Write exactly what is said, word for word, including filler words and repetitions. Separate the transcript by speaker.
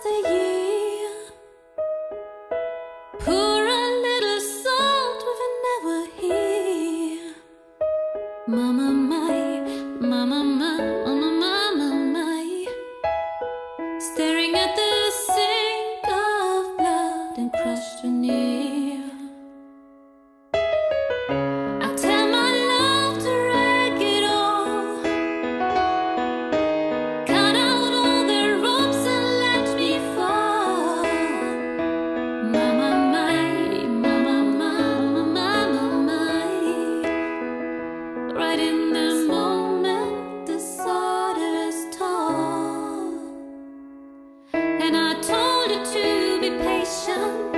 Speaker 1: the year. Pour a little salt if you never hear. Mama, my, mama, my, mama, mama, my. Staring at the sink of blood and crushed veneer. I tell my love to wreck it all. Cut out all the ropes and let me fall. Mama, my, mama, mama, mama, my. Right in the moment the sawdust tall. And I told her to be patient.